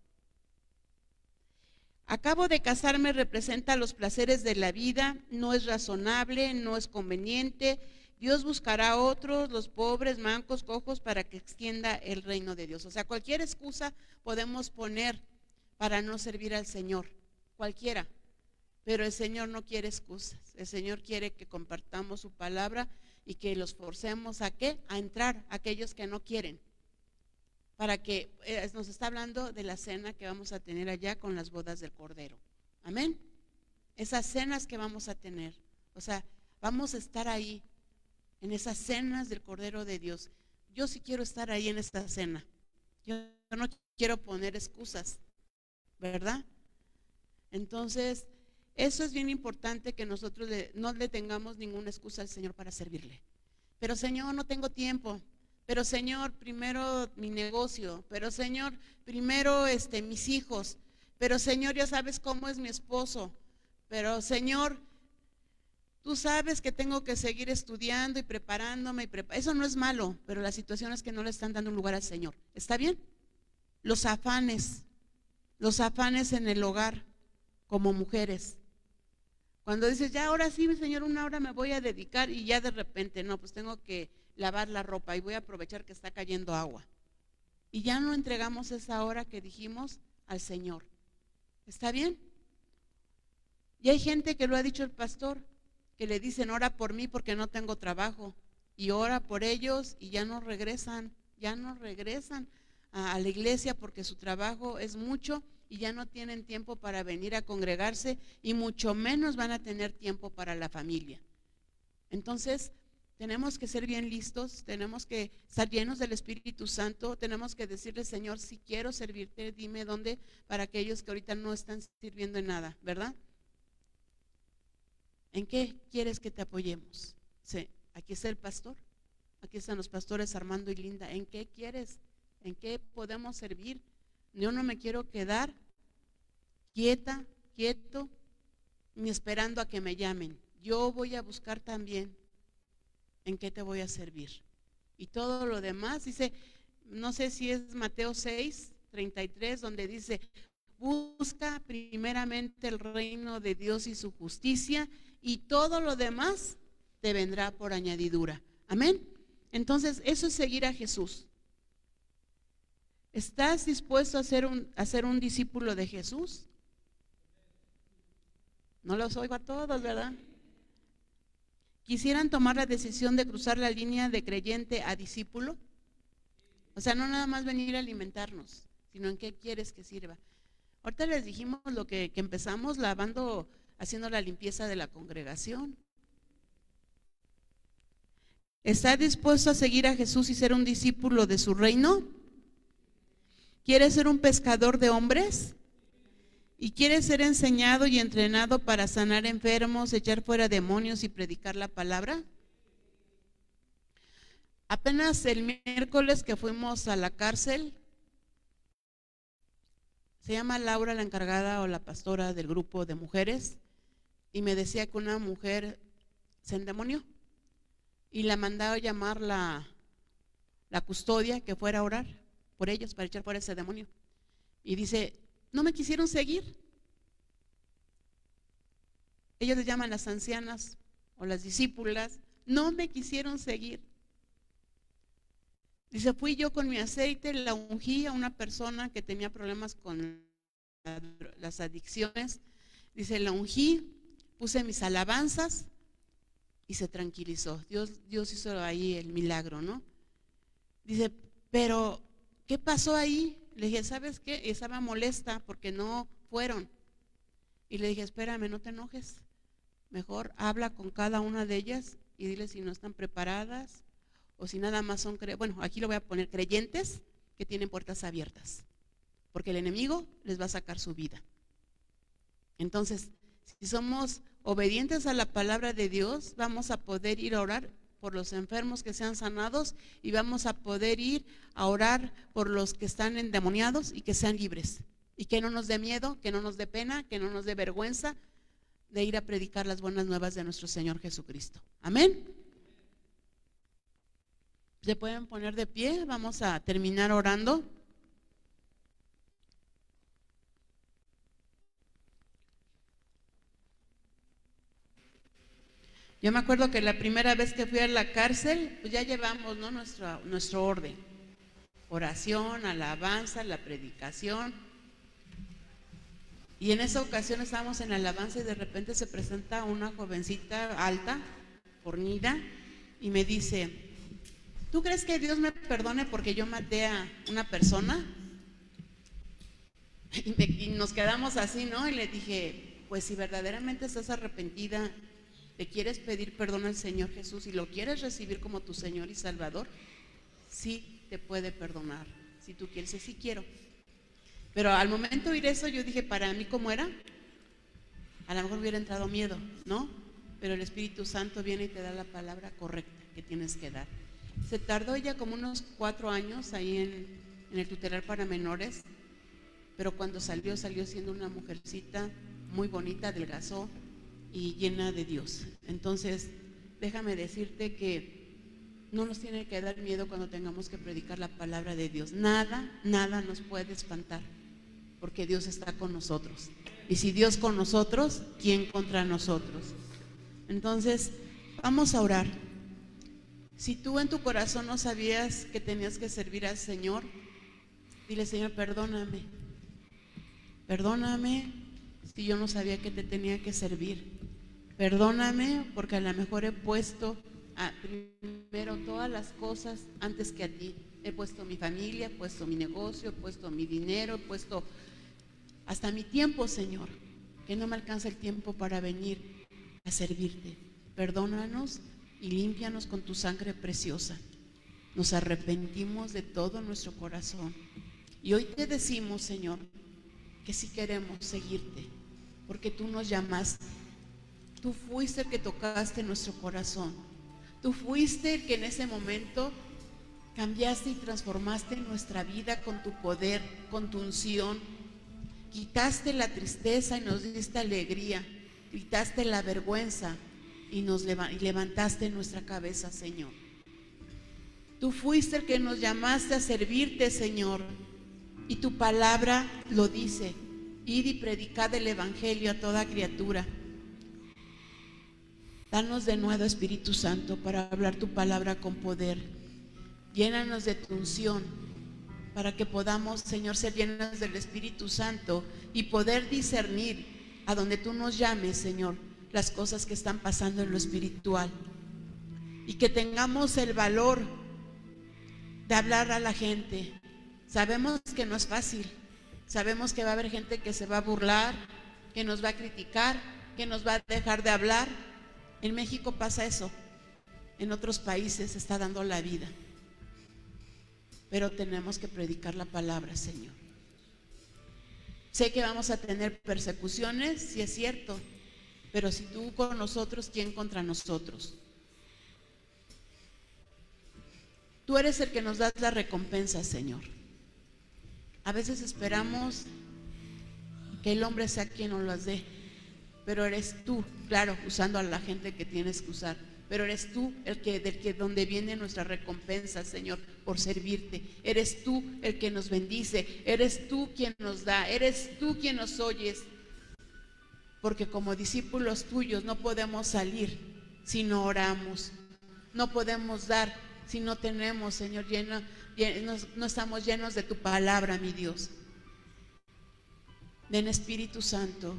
Acabo de casarme representa los placeres de la vida, no es razonable, no es conveniente. Dios buscará a otros, los pobres, mancos, cojos, para que extienda el reino de Dios. O sea, cualquier excusa podemos poner para no servir al Señor, cualquiera. Pero el Señor no quiere excusas. El Señor quiere que compartamos su palabra y que los forcemos a ¿qué? A entrar, aquellos que no quieren. Para que, eh, nos está hablando de la cena que vamos a tener allá con las bodas del Cordero. Amén. Esas cenas que vamos a tener. O sea, vamos a estar ahí, en esas cenas del Cordero de Dios. Yo sí quiero estar ahí en esta cena. Yo no quiero poner excusas, ¿verdad? Entonces, eso es bien importante, que nosotros le, no le tengamos ninguna excusa al Señor para servirle. Pero Señor, no tengo tiempo. Pero Señor, primero mi negocio. Pero Señor, primero este, mis hijos. Pero Señor, ya sabes cómo es mi esposo. Pero Señor, tú sabes que tengo que seguir estudiando y preparándome. Y prepar Eso no es malo, pero la situación es que no le están dando un lugar al Señor. ¿Está bien? Los afanes, los afanes en el hogar como mujeres. Cuando dices, ya ahora sí, Señor, una hora me voy a dedicar, y ya de repente, no, pues tengo que lavar la ropa y voy a aprovechar que está cayendo agua. Y ya no entregamos esa hora que dijimos al Señor. ¿Está bien? Y hay gente que lo ha dicho el pastor, que le dicen, ora por mí porque no tengo trabajo, y ora por ellos y ya no regresan, ya no regresan a, a la iglesia porque su trabajo es mucho y ya no tienen tiempo para venir a congregarse, y mucho menos van a tener tiempo para la familia. Entonces, tenemos que ser bien listos, tenemos que estar llenos del Espíritu Santo, tenemos que decirle, Señor, si quiero servirte, dime dónde, para aquellos que ahorita no están sirviendo en nada, ¿verdad? ¿En qué quieres que te apoyemos? Sí, aquí está el pastor, aquí están los pastores Armando y Linda. ¿En qué quieres? ¿En qué podemos servir? Yo no me quiero quedar quieta, quieto, ni esperando a que me llamen. Yo voy a buscar también ¿en qué te voy a servir? Y todo lo demás, dice, no sé si es Mateo seis, treinta y tres, donde dice, busca primeramente el reino de Dios y su justicia, y todo lo demás te vendrá por añadidura. Amén. Entonces, eso es seguir a Jesús. ¿Estás dispuesto a ser un, a ser un discípulo de Jesús? No los oigo a todos, ¿verdad? ¿Quisieran tomar la decisión de cruzar la línea de creyente a discípulo? O sea, no nada más venir a alimentarnos, sino en qué quieres que sirva. Ahorita les dijimos lo que, que empezamos lavando, haciendo la limpieza de la congregación. ¿Está dispuesto a seguir a Jesús y ser un discípulo de su reino? ¿Quiere ser un pescador de hombres? ¿Y quiere ser enseñado y entrenado para sanar enfermos, echar fuera demonios y predicar la palabra? Apenas el miércoles que fuimos a la cárcel, se llama Laura la encargada o la pastora del grupo de mujeres, y me decía que una mujer se endemonió y la mandaba a llamar la, la custodia que fuera a orar por ellos para echar fuera ese demonio. Y dice, no me quisieron seguir. Ellos les llaman las ancianas o las discípulas, no me quisieron seguir. Dice, fui yo con mi aceite, la ungí a una persona que tenía problemas con las adicciones. Dice, la ungí, puse mis alabanzas y se tranquilizó. Dios, Dios hizo ahí el milagro, ¿no? Dice, pero ¿qué pasó ahí? Le dije, ¿sabes qué? Estaba molesta porque no fueron. Y le dije, espérame, no te enojes. Mejor habla con cada una de ellas y dile si no están preparadas o si nada más son, cre bueno, aquí lo voy a poner, creyentes que tienen puertas abiertas, porque el enemigo les va a sacar su vida. Entonces, si somos obedientes a la palabra de Dios, vamos a poder ir a orar por los enfermos que sean sanados y vamos a poder ir a orar por los que están endemoniados y que sean libres. Y que no nos dé miedo, que no nos dé pena, que no nos dé vergüenza de ir a predicar las buenas nuevas de nuestro Señor Jesucristo. Amén. ¿Se pueden poner de pie? Vamos a terminar orando. Yo me acuerdo que la primera vez que fui a la cárcel, pues ya llevamos, ¿no? nuestro, nuestro orden. Oración, alabanza, la predicación. Y en esa ocasión estábamos en alabanza y de repente se presenta una jovencita alta, fornida, y me dice, ¿tú crees que Dios me perdone porque yo maté a una persona? Y, me, y nos quedamos así, ¿no? Y le dije, pues si verdaderamente estás arrepentida, ¿le quieres pedir perdón al Señor Jesús y lo quieres recibir como tu Señor y Salvador? Sí te puede perdonar, si tú quieres, sí quiero. Pero al momento de oír eso yo dije, para mí ¿cómo era? A lo mejor hubiera entrado miedo, ¿no? Pero el Espíritu Santo viene y te da la palabra correcta que tienes que dar. Se tardó ella como unos cuatro años ahí en, en el tutelar para menores, pero cuando salió, salió siendo una mujercita muy bonita, adelgazó y llena de Dios. Entonces, déjame decirte que no nos tiene que dar miedo cuando tengamos que predicar la palabra de Dios. Nada, nada nos puede espantar, porque Dios está con nosotros. Y si Dios con nosotros, ¿quién contra nosotros? Entonces, vamos a orar. Si tú en tu corazón no sabías que tenías que servir al Señor, dile, Señor, perdóname. Perdóname si yo no sabía que te tenía que servir. Perdóname porque a lo mejor he puesto a, primero todas las cosas antes que a ti. He puesto mi familia, he puesto mi negocio, he puesto mi dinero, he puesto hasta mi tiempo, Señor, que no me alcanza el tiempo para venir a servirte. Perdónanos y límpianos con tu sangre preciosa. Nos arrepentimos de todo nuestro corazón. Y hoy te decimos, Señor, que sí queremos seguirte, porque tú nos llamaste. Tú fuiste el que tocaste nuestro corazón. Tú fuiste el que en ese momento cambiaste y transformaste nuestra vida con tu poder, con tu unción. Quitaste la tristeza y nos diste alegría. Quitaste la vergüenza. y nos leva- y levantaste nuestra cabeza, Señor. Tú fuiste el que nos llamaste a servirte, Señor, y tu palabra lo dice: id y predicad el evangelio a toda criatura. Danos de nuevo, Espíritu Santo, para hablar tu palabra con poder. Llénanos de tu unción, para que podamos, Señor, ser llenos del Espíritu Santo y poder discernir a donde tú nos llames, Señor, las cosas que están pasando en lo espiritual. Y que tengamos el valor de hablar a la gente. Sabemos que no es fácil. Sabemos que va a haber gente que se va a burlar, que nos va a criticar, que nos va a dejar de hablar. En México pasa eso. En otros países se está dando la vida. Pero tenemos que predicar la palabra, Señor. Sé que vamos a tener persecuciones, sí es cierto, pero si tú con nosotros, ¿quién contra nosotros? Tú eres el que nos das la recompensa, Señor. A veces esperamos que el hombre sea quien nos las dé, pero eres tú, claro, usando a la gente que tienes que usar, pero eres tú el que, del que donde viene nuestra recompensa, Señor, por servirte. Eres tú el que nos bendice, eres tú quien nos da, eres tú quien nos oyes, porque como discípulos tuyos no podemos salir si no oramos, no podemos dar si no tenemos, Señor, lleno, lleno, no estamos llenos de tu palabra, mi Dios. Ven, Espíritu Santo,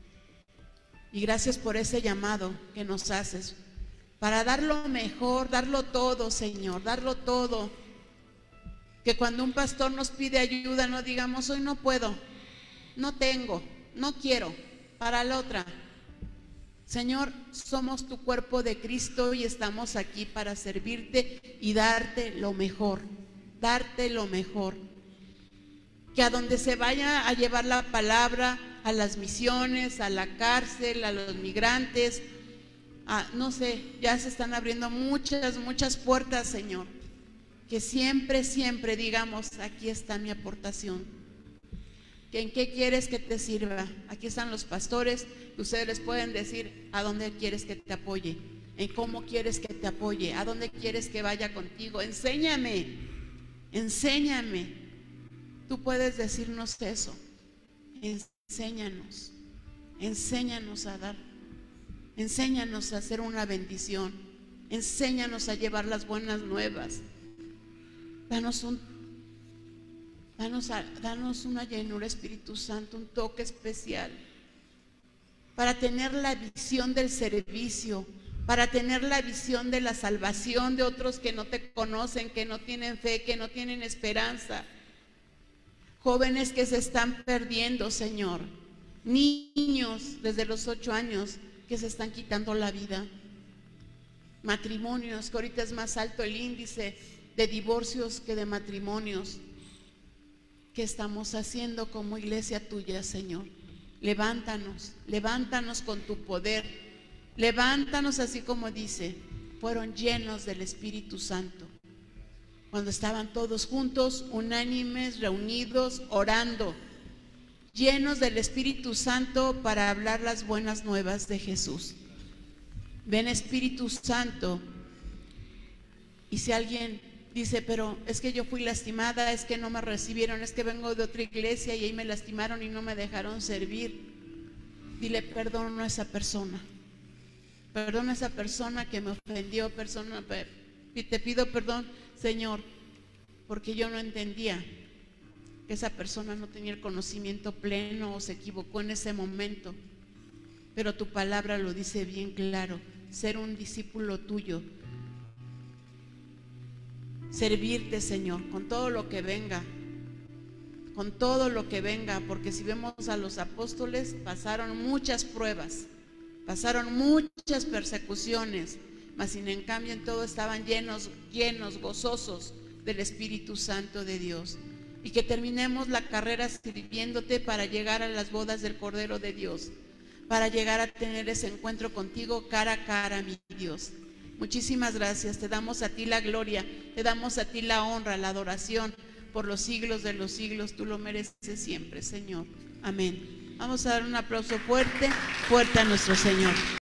y gracias por ese llamado que nos haces para dar lo mejor, darlo todo, Señor, darlo todo. Que cuando un pastor nos pide ayuda no digamos: hoy no puedo, no tengo, no quiero, para la otra. Señor, somos tu cuerpo de Cristo y estamos aquí para servirte y darte lo mejor, darte lo mejor. Que a donde se vaya a llevar la palabra, a las misiones, a la cárcel, a los migrantes, a, no sé, ya se están abriendo muchas, muchas puertas, Señor. Que siempre, siempre digamos: aquí está mi aportación. ¿Que en qué quieres que te sirva? Aquí están los pastores, ustedes les pueden decir a dónde quieres que te apoye, en cómo quieres que te apoye, a dónde quieres que vaya contigo. Enséñame, enséñame. Tú puedes decirnos eso. Enséñanos, enséñanos a dar, enséñanos a hacer una bendición, enséñanos a llevar las buenas nuevas. Danos un Danos, danos una llenura, Espíritu Santo, un toque especial para tener la visión del servicio, para tener la visión de la salvación de otros que no te conocen, que no tienen fe, que no tienen esperanza. Jóvenes que se están perdiendo, Señor. Niños desde los ocho años que se están quitando la vida. Matrimonios, que ahorita es más alto el índice de divorcios que de matrimonios. ¿Qué estamos haciendo como iglesia tuya, Señor? Levántanos, levántanos con tu poder. Levántanos así como dice, fueron llenos del Espíritu Santo. Cuando estaban todos juntos, unánimes, reunidos, orando, llenos del Espíritu Santo para hablar las buenas nuevas de Jesús. Ven, Espíritu Santo, y si alguien dice: pero es que yo fui lastimada, es que no me recibieron, es que vengo de otra iglesia y ahí me lastimaron y no me dejaron servir, dile: perdono a esa persona, perdono a esa persona que me ofendió, persona, y te pido perdón, Señor, porque yo no entendía que esa persona no tenía el conocimiento pleno o se equivocó en ese momento, pero tu palabra lo dice bien claro: ser un discípulo tuyo, servirte, Señor, con todo lo que venga, con todo lo que venga, porque si vemos a los apóstoles, pasaron muchas pruebas, pasaron muchas persecuciones, mas sin en cambio en todo estaban llenos, llenos, gozosos del Espíritu Santo de Dios. Y que terminemos la carrera sirviéndote para llegar a las bodas del Cordero de Dios, para llegar a tener ese encuentro contigo cara a cara, mi Dios. Muchísimas gracias, te damos a ti la gloria, te damos a ti la honra, la adoración por los siglos de los siglos. Tú lo mereces siempre, Señor. Amén. Vamos a dar un aplauso fuerte, fuerte a nuestro Señor.